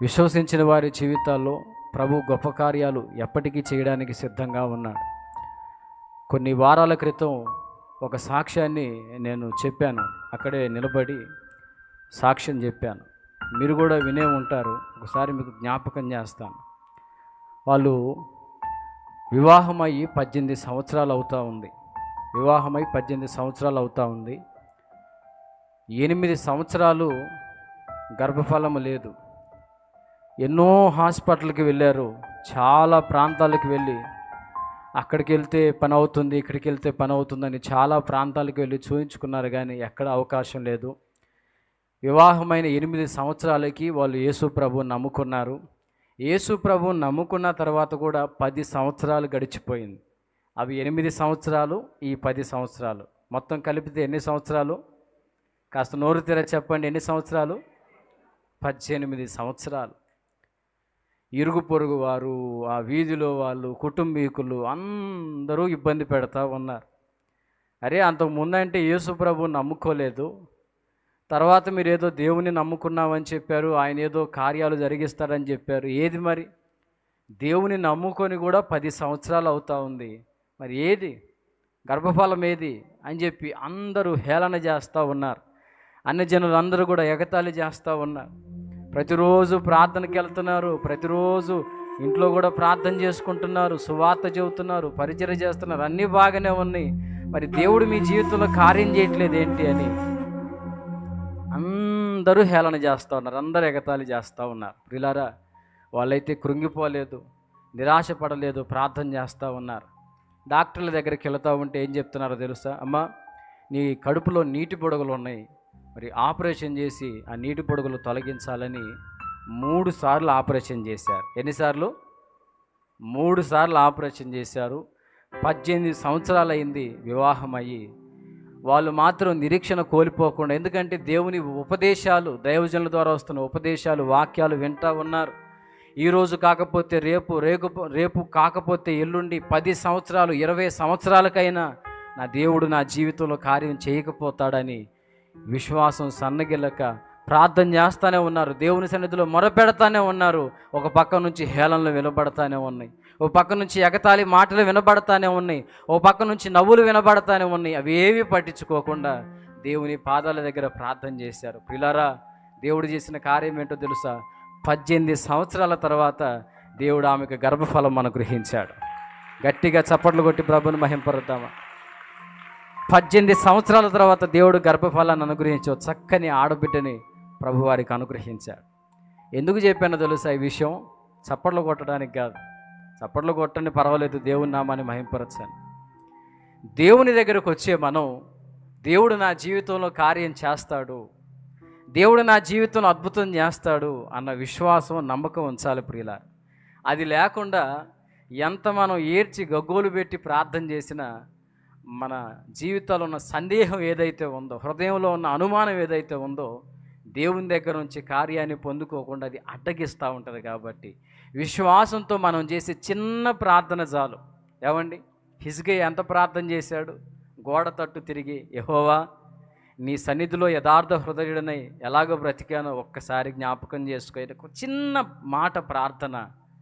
విశ్వసించిన వారి జీవితాల్లో ప్రభు గొప్ప కార్యాలు ఎప్పటికీ చేయడానికి సిద్ధంగా ఉన్నాడు. కొన్ని వారాల క్రితం ఒక సాక్ష్యాన్ని నేను చెప్పాను, అక్కడే నిలబడి సాక్ష్యం చెప్పాను. మీరు కూడా వినే ఉంటారు, ఒకసారి మీకు జ్ఞాపకం చేస్తాను. వాళ్ళు వివాహమయ్యి 18 సంవత్సరాలు అవుతూ ఉంది. 8 సంవత్సరాలు గర్భఫలము లేదు. ఎన్నో హాస్పిటల్కి వెళ్ళారు, చాలా ప్రాంతాలకు వెళ్ళి అక్కడికి వెళ్తే పని అవుతుంది, ఇక్కడికి వెళ్తే పని అవుతుందని చాలా ప్రాంతాలకు వెళ్ళి చూయించుకున్నారు, కానీ ఎక్కడ అవకాశం లేదు. వివాహమైన 8 సంవత్సరాలకి వాళ్ళు యేసు ప్రభువుని నమ్ముకున్నారు. యేసు ప్రభువుని నమ్ముకున్న తర్వాత కూడా 10 సంవత్సరాలు గడిచిపోయింది. అవి 8 సంవత్సరాలు, ఈ 10 సంవత్సరాలు మొత్తం కలిపితే ఎన్ని సంవత్సరాలు? కాస్త నోరు తెర చెప్పండి, ఎన్ని సంవత్సరాలు? 18 సంవత్సరాలు. ఇరుగు పొరుగు వారు, ఆ వీధిలో వాళ్ళు, కుటుంబీకులు అందరూ ఇబ్బంది పెడతా ఉన్నారు. అరే, అంతకు ముందంటే యేసు ప్రభువుని నమ్ముకోలేదు, తర్వాత మీరు ఏదో దేవుని నమ్ముకున్నామని చెప్పారు, ఆయన ఏదో కార్యాలు జరిగిస్తారని చెప్పారు. ఏది మరి? దేవుని నమ్ముకొని కూడా 10 సంవత్సరాలు అవుతా ఉంది, మరి ఏది గర్భఫలం ఏది అని చెప్పి అందరూ హేళన చేస్తూ ఉన్నారు. అన్ని జనులు అందరూ కూడా ఎగతాళి చేస్తూ ఉన్నారు. ప్రతిరోజు ప్రార్థనకి వెళ్తున్నారు, ప్రతిరోజు ఇంట్లో కూడా ప్రార్థన చేసుకుంటున్నారు, సువార్త చెబుతున్నారు, పరిచర్య చేస్తున్నారు, అన్నీ బాగానే ఉన్నాయి. మరి దేవుడు మీ జీవితంలో కార్యం చేయట్లేదు ఏంటి అని అందరూ హేళన చేస్తూ ఉన్నారు, అందరూ ఎగతాళి చేస్తూ ఉన్నారు. ప్రియులారా, వాళ్ళైతే కృంగిపోలేదు, నిరాశపడలేదు, ప్రార్థన చేస్తూ ఉన్నారు. డాక్టర్ల దగ్గరికి వెళుతూ ఉంటే ఏం చెప్తున్నారో తెలుసా? అమ్మ, నీ కడుపులో నీటి బుడగలు ఉన్నాయి, మరి ఆపరేషన్ చేసి ఆ నీటి పొడుగులు తొలగించాలని 3 సార్లు ఆపరేషన్ చేశారు. ఎన్నిసార్లు? 3 సార్లు ఆపరేషన్ చేశారు. 18 సంవత్సరాలు అయింది వివాహం అయ్యి. వాళ్ళు మాత్రం నిరీక్షణ కోల్పోకుండా, ఎందుకంటే దేవుని ఉపదేశాలు, దైవజనుల ద్వారా వస్తున్న ఉపదేశాలు, వాక్యాలు వింటూ ఉన్నారు. ఈరోజు కాకపోతే రేపు, రేపు కాకపోతే ఎల్లుండి, 10 సంవత్సరాలు 20 సంవత్సరాలకైనా నా దేవుడు నా జీవితంలో కార్యం చేయకపోతాడని విశ్వాసం సన్నగిల్లక ప్రార్థన చేస్తూనే ఉన్నారు. దేవుని సన్నిధిలో మొరపెడతానే ఉన్నారు. ఒక పక్క నుంచి హేళనలు వినబడతానే ఉన్నాయి, ఒక పక్క నుంచి ఎగతాళి మాటలు వినబడతానే ఉన్నాయి, ఒక పక్క నుంచి నవ్వులు వినబడతానే ఉన్నాయి. అవి ఏవి పట్టించుకోకుండా దేవుని పాదాల దగ్గర ప్రార్థన చేశారు. ప్రియులారా, దేవుడు చేసిన కార్యం ఏంటో తెలుసా? 18 సంవత్సరాల తర్వాత దేవుడు ఆమెకు గర్భఫలం అనుగ్రహించాడు. గట్టిగా చప్పట్లు కొట్టి ప్రభుని మహింపరుద్దామా? 18 సంవత్సరాల తర్వాత దేవుడు గర్భఫలాన్ని అనుగ్రహించాడు, చక్కని ఆడబిడ్డని ప్రభువారికి అనుగ్రహించాడు. ఎందుకు చెప్పానో తెలుసా ఈ విషయం? చప్పట్లు కొట్టడానికి కాదు, చప్పట్లు కొట్టండి పర్వాలేదు, దేవుని నామాన్ని మహింపరచండి. దేవుని దగ్గరకు వచ్చే మనం, దేవుడు నా జీవితంలో కార్యం చేస్తాడు, దేవుడు నా జీవితంలో అద్భుతం చేస్తాడు అన్న విశ్వాసం, నమ్మకం ఉంచాలి ప్రియులారా. అది లేకుండా ఎంత మనం ఏడ్చి గగ్గోలు పెట్టి ప్రార్థన చేసినా మన జీవితాల్లో ఉన్న సందేహం ఏదైతే ఉందో, హృదయంలో ఉన్న అనుమానం ఏదైతే ఉందో, దేవుని దగ్గర నుంచి కార్యాన్ని పొందుకోకుండా అది అడ్డగిస్తూ ఉంటుంది. కాబట్టి విశ్వాసంతో మనం చేసే చిన్న ప్రార్థన చాలు. ఏమండి, హిజ్కియా ఎంత ప్రార్థన చేశాడు? గోడ తట్టు తిరిగి, యెహోవా, నీ సన్నిధిలో యథార్థ హృదయుడనై ఎలాగో బ్రతికానో ఒక్కసారి జ్ఞాపకం చేసుకో. చిన్న మాట ప్రార్థన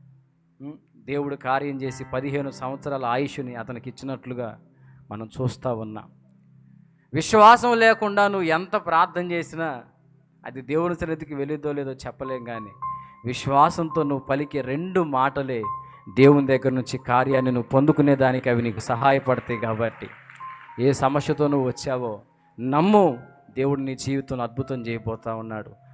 దేవుడు కార్యం చేసి 15 సంవత్సరాల ఆయుష్ని అతనికి ఇచ్చినట్లుగా మనం చూస్తూ ఉన్నాం. విశ్వాసం లేకుండా నువ్వు ఎంత ప్రార్థన చేసినా అది దేవుని సన్నిధికి వెళ్ళిద్దో లేదో చెప్పలేం, కానీ విశ్వాసంతో నువ్వు పలికే 2 మాటలే దేవుని దగ్గర నుంచి కార్యాన్ని నువ్వు పొందుకునేదానికి అవి నీకు సహాయపడతాయి. కాబట్టి ఏ సమస్యతో నువ్వు వచ్చావో నమ్ము, దేవుడు నీ జీవితంలో అద్భుతం చేయబోతా ఉన్నాడు.